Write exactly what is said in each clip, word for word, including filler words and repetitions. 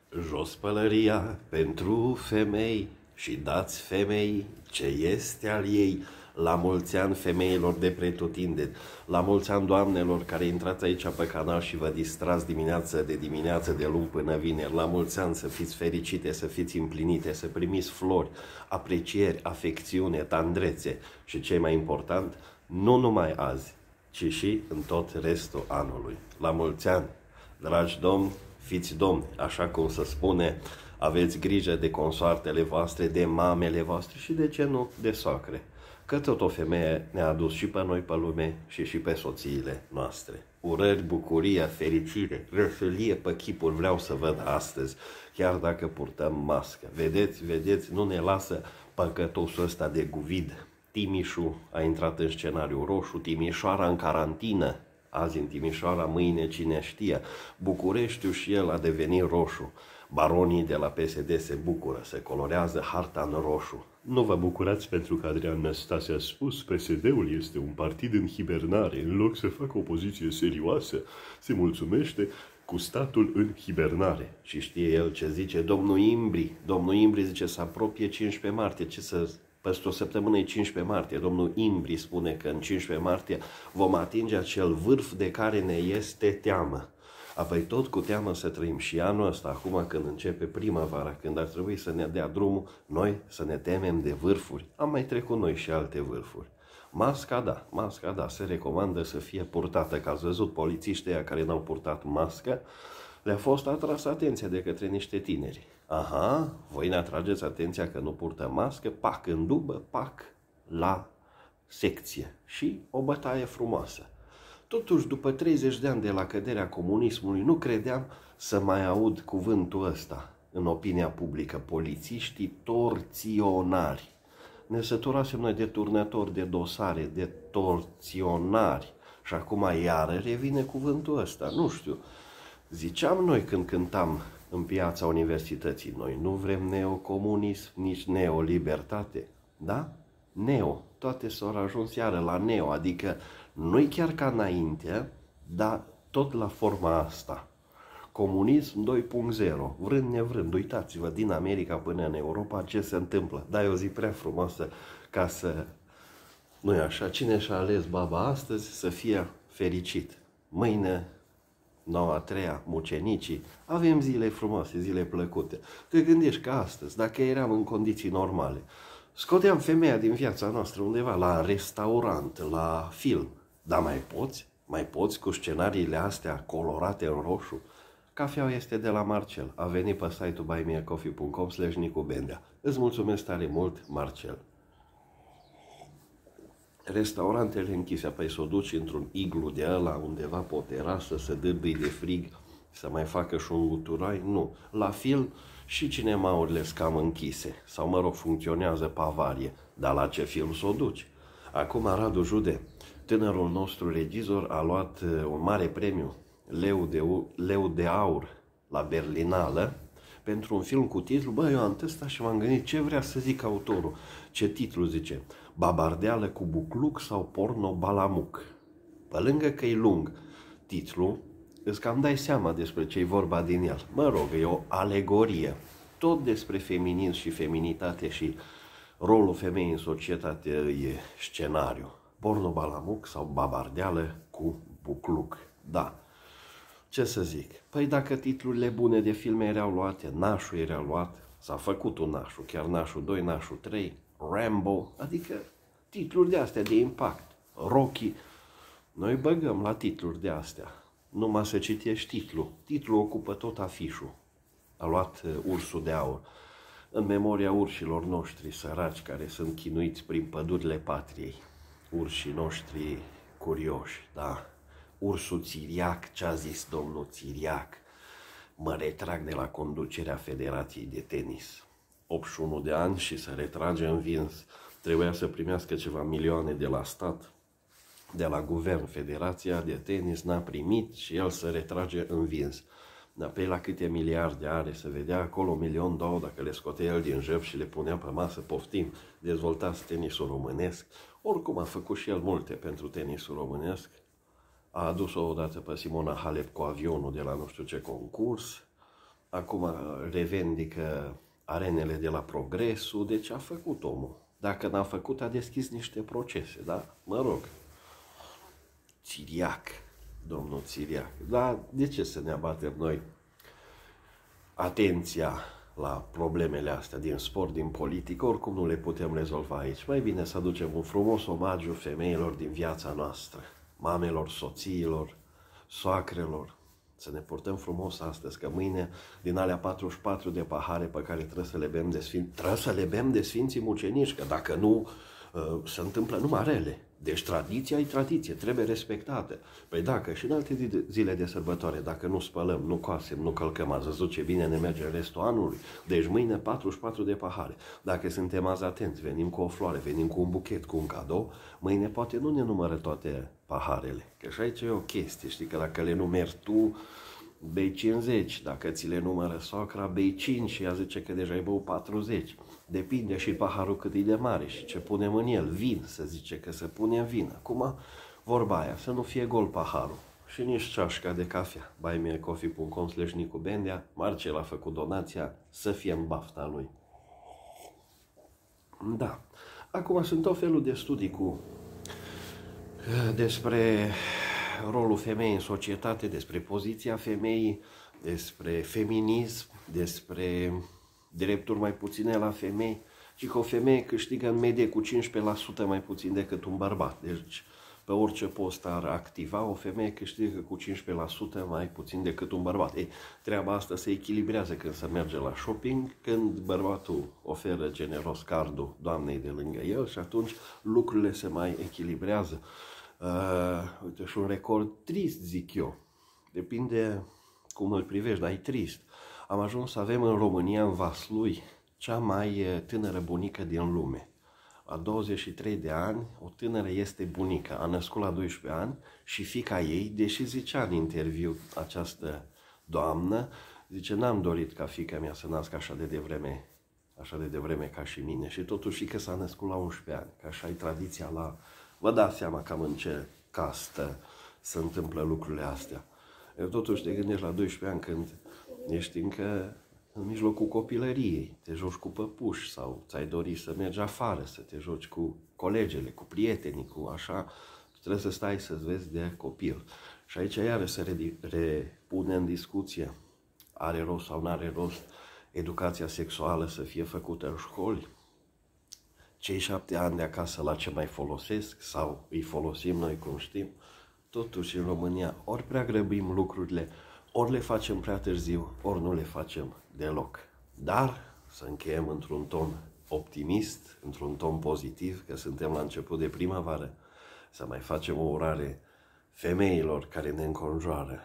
Jos pălăria pentru femei și dați femei ce este al ei. La mulți ani femeilor de pretutindeni, la mulți ani doamnelor care intrați aici pe canal și vă distrați dimineața de dimineață de luni până vineri. La mulți ani să fiți fericite, să fiți împlinite, să primiți flori, aprecieri, afecțiune, tandrețe și cei mai important, nu numai azi, ci și în tot restul anului. La mulți ani, dragi domni, fiți domni, așa cum se spune, aveți grijă de consoartele voastre, de mamele voastre și, de ce nu, de soacre. Că tot o femeie ne-a adus și pe noi pe lume și și pe soțiile noastre. Urări, bucurie, fericire, răsălie pe chipuri vreau să văd astăzi, chiar dacă purtăm mască. Vedeți, vedeți, nu ne lasă păcătosul ăsta de Guvid. Timișu a intrat în scenariu roșu, Timișoara în carantină, azi în Timișoara, mâine cine știe. Bucureștiul și el a devenit roșu. Baronii de la P S D se bucură, se colorează harta în roșu. Nu vă bucurați pentru că Adrian Năstase a spus P S D-ul este un partid în hibernare. În loc să facă o poziție serioasă, se mulțumește cu statul în hibernare. Și știe el ce zice domnul Imbri. Domnul Imbri zice să apropie cincisprezece martie. Ce să... Peste o săptămână e cincisprezece martie. Domnul Imbri spune că în cincisprezece martie vom atinge acel vârf de care ne este teamă. Apoi tot cu teamă să trăim și anul ăsta, acum când începe primăvara, când ar trebui să ne dea drumul, noi să ne temem de vârfuri. Am mai trecut noi și alte vârfuri. Masca, da, masca, da, se recomandă să fie purtată, că ați văzut polițiștii ăia care n-au purtat mască, le-a fost atras atenția de către niște tineri. Aha, voi ne atrageți atenția că nu purtă mască, pac în dubă, pac la secție. Și o bătaie frumoasă. Totuși, după treizeci de ani de la căderea comunismului, nu credeam să mai aud cuvântul ăsta în opinia publică. Polițiștii torționari. Ne săturasem noi de turnători de dosare, de torționari. Și acum iară revine cuvântul ăsta. Nu știu. Ziceam noi când cântam în piața universității, noi nu vrem neocomunism, nici neolibertate. Da? Neo. Toate s-au ajuns iară la neo, adică nu-i chiar ca înainte, dar tot la forma asta. Comunism doi punct zero, vrând nevrând, uitați-vă din America până în Europa ce se întâmplă. Da, e o zi prea frumoasă ca să... Nu-i așa? Cine și-a ales baba astăzi să fie fericit. Mâine, noua a treia, mucenicii, avem zile frumoase, zile plăcute. Te gândești că astăzi, dacă eram în condiții normale, scoteam femeia din viața noastră undeva la restaurant, la film. Dar mai poți? Mai poți cu scenariile astea colorate în roșu? Cafeaua este de la Marcel. A venit pe site-ul buy me a coffee punct com slash Nicu Bendea. Îți mulțumesc tare mult, Marcel. Restaurantele închise, apoi să o duci într-un iglu de ăla undeva pe o terasă, să dârbâi de frig, să mai facă și un guturai? Nu. La film și cinemaurile sunt cam închise. Sau, mă rog, funcționează pe avarie. Dar la ce film să o duci? Acum, Radu Jude, tânărul nostru regizor, a luat un mare premiu, Leu de, Leu de Aur, la Berlinală, pentru un film cu titlu, bă, eu am testat și m-am gândit ce vrea să zic autorul. Ce titlu zice? Babardeală cu bucluc sau porno balamuc? Pe lângă că e lung titlul, îți cam dai seama despre ce e vorba din el. Mă rog, e o alegorie. Tot despre feminism și feminitate și rolul femeii în societate e scenariu. Porno balamuc sau babardeală cu bucluc. Da. Ce să zic? Păi dacă titlurile bune de filme erau luate, Nașul era luat, s-a făcut un Nașul, chiar Nașul doi, Nașul trei, Rambo, adică titluri de astea de impact, Rocky. Noi băgăm la titluri de astea. Numai să citești titlul. Titlul ocupă tot afișul. A luat uh, Ursul de Aur. În memoria urșilor noștri săraci care sunt chinuiți prin pădurile patriei. Urșii noștri curioși, da. Ursul Țiriac, ce-a zis domnul Țiriac? Mă retrag de la conducerea Federației de Tenis. optzeci și unu de ani și se retrage învins. Trebuia să primească ceva milioane de la stat, de la guvern. Federația de Tenis n-a primit și el se retrage învins. Dar pe la câte miliarde are, se vedea acolo un milion, două, dacă le scotea el din jef și le punea pe masă, poftim, dezvoltați tenisul românesc. Oricum a făcut și el multe pentru tenisul românesc. A adus-o odată pe Simona Halep cu avionul de la nu știu ce concurs. acum revendică arenele de la Progresul, deci a făcut omul. Dacă n-a făcut, a deschis niște procese, da? Mă rog. Țiriac, domnul Țiriac. Dar de ce să ne abatem noi atenția la problemele astea din sport, din politică? Oricum nu le putem rezolva aici. Mai bine să aducem un frumos omagiu femeilor din viața noastră, mamelor, soțiilor, soacrelor. Să ne purtăm frumos astăzi, că mâine, din alea patruzeci și patru de pahare pe care trebuie să le bem de sfinți, trebuie să le bem de sfinții mucenici, că dacă nu, se întâmplă numai rele. Deci tradiția e tradiție, trebuie respectată. Păi dacă și în alte zile de sărbătoare, dacă nu spălăm, nu coasem, nu călcăm, ați văzut ce bine ne merge în restul anului, deci mâine patruzeci și patru de pahare. Dacă suntem azi atenți, venim cu o floare, venim cu un buchet, cu un cadou, mâine poate nu ne numără toate paharele. Că și aici e o chestie, știi, că dacă le numeri tu, bei cincizeci, dacă ți le numără soacra, bei cinci și ea zice că deja ai băut patruzeci. Depinde și paharul cât e de mare și ce punem în el. Vin, se zice că se pune în vin. Acum, vorba aia, să nu fie gol paharul și nici ceașca de cafea. buy me a coffee punct com slash Nicu Bendea, Marcel a făcut donația, să fie în bafta lui. Da. Acum sunt tot felul de studii cu despre rolul femeii în societate, despre poziția femeii, despre feminism, despre drepturi mai puține la femei, și că o femeie câștigă în medie cu cincisprezece la sută mai puțin decât un bărbat. Deci, pe orice post ar activa, o femeie câștigă cu cincisprezece la sută mai puțin decât un bărbat. Ei, treaba asta se echilibrează când se merge la shopping, când bărbatul oferă generos cardul doamnei de lângă el și atunci lucrurile se mai echilibrează. Uh, uite, și un record trist, zic eu. Depinde cum îl privești, dar e trist. Am ajuns să avem în România, în Vaslui, cea mai tânără bunică din lume. La douăzeci și trei de ani, o tânără este bunică. A născut la doisprezece ani și fiica ei, deși zicea în interviu această doamnă, zice, n-am dorit ca fiica mea să nască așa de devreme, așa de devreme ca și mine. Și totuși fiica s-a născut la unsprezece ani, că așa e tradiția la... Vă dați seama cam în ce castă se întâmplă lucrurile astea. Eu totuși te gândești la doisprezece ani când ești încă în mijlocul copilăriei, te joci cu păpuși sau ți-ai dori să mergi afară, să te joci cu colegele, cu prietenii, cu așa, trebuie să stai să-ți vezi de copil. Și aici iară se repune în discuție, are rost sau nu are rost educația sexuală să fie făcută în școli? Cei șapte ani de acasă la ce mai folosesc sau îi folosim noi cum știm? Totuși în România ori prea grăbim lucrurile, ori le facem prea târziu, ori nu le facem deloc. Dar să încheiem într-un ton optimist, într-un ton pozitiv, că suntem la început de primăvară, să mai facem o urare femeilor care ne înconjoară.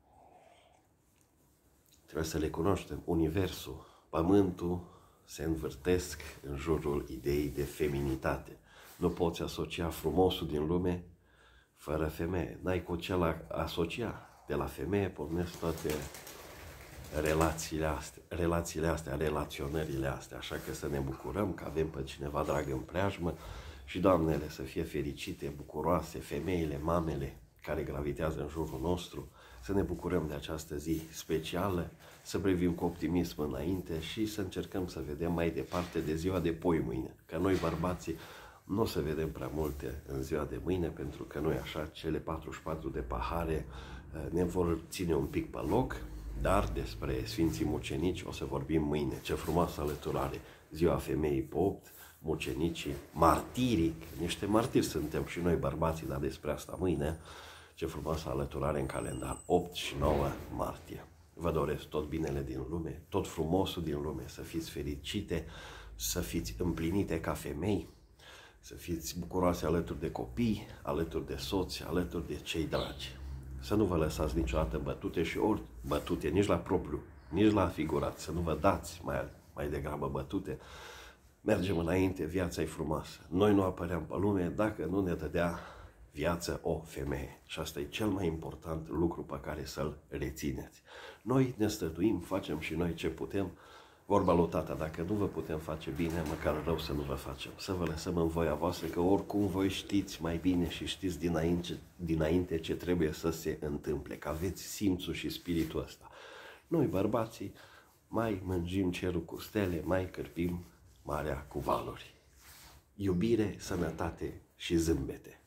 Trebuie să le cunoaștem. Universul, pământul se învârtesc în jurul ideii de feminitate. Nu poți asocia frumosul din lume fără femeie. N-ai cu ce la asocia. De la femeie pornesc toate relațiile astea, relațiile astea, relaționările astea. Așa că să ne bucurăm că avem pe cineva drag în preajmă și doamnele să fie fericite, bucuroase, femeile, mamele care gravitează în jurul nostru. Să ne bucurăm de această zi specială, să privim cu optimism înainte și să încercăm să vedem mai departe de ziua de poi mâine. Că noi, bărbații, nu o să vedem prea multe în ziua de mâine, pentru că noi așa, cele patruzeci și patru de pahare ne vor ține un pic pe loc, dar despre Sfinții Mucenici o să vorbim mâine. Ce frumoasă alăturare! Ziua femeii pe opt, mucenicii, martirii, niște martiri suntem și noi bărbații, dar despre asta mâine. Ce frumoasă alăturare în calendar, opt și nouă martie. Vă doresc tot binele din lume, tot frumosul din lume, să fiți fericite, să fiți împlinite ca femei, să fiți bucuroase alături de copii, alături de soți, alături de cei dragi. Să nu vă lăsați niciodată bătute și ori bătute, nici la propriu, nici la figurat, să nu vă dați mai, mai degrabă bătute. Mergem înainte, viața e frumoasă. Noi nu apăream pe lume dacă nu ne dădea viață o femeie. Și asta e cel mai important lucru pe care să-l rețineți. Noi ne stătuim, facem și noi ce putem. Vorba lui tata, dacă nu vă putem face bine, măcar rău să nu vă facem. Să vă lăsăm în voia voastră, că oricum voi știți mai bine și știți dinainte, dinainte ce trebuie să se întâmple, că aveți simțul și spiritul ăsta. Noi, bărbații, mai mângim cerul cu stele, mai cârpim marea cu valuri. Iubire, sănătate și zâmbete.